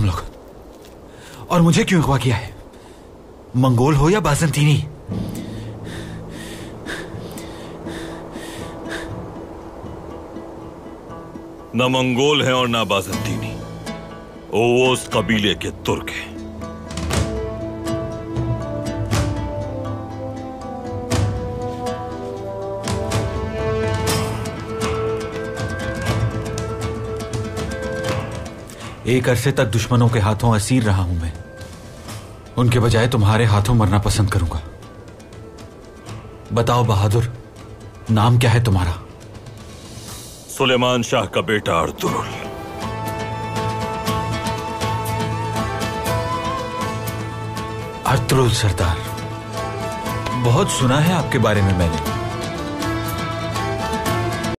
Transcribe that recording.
तुम लोग? और मुझे क्यों अगवा किया है? मंगोल हो या बाज़ंतीनी? न मंगोल है और ना बाज़ंतीनी। ओवोस कबीले के तुर्क हैं। एक अरसे तक दुश्मनों के हाथों असीर रहा हूं मैं। उनके बजाय तुम्हारे हाथों मरना पसंद करूंगा। बताओ बहादुर, नाम क्या है तुम्हारा? सुलेमान शाह का बेटा अर्तुरुल। अर्तुरुल सरदार, बहुत सुना है आपके बारे में मैंने।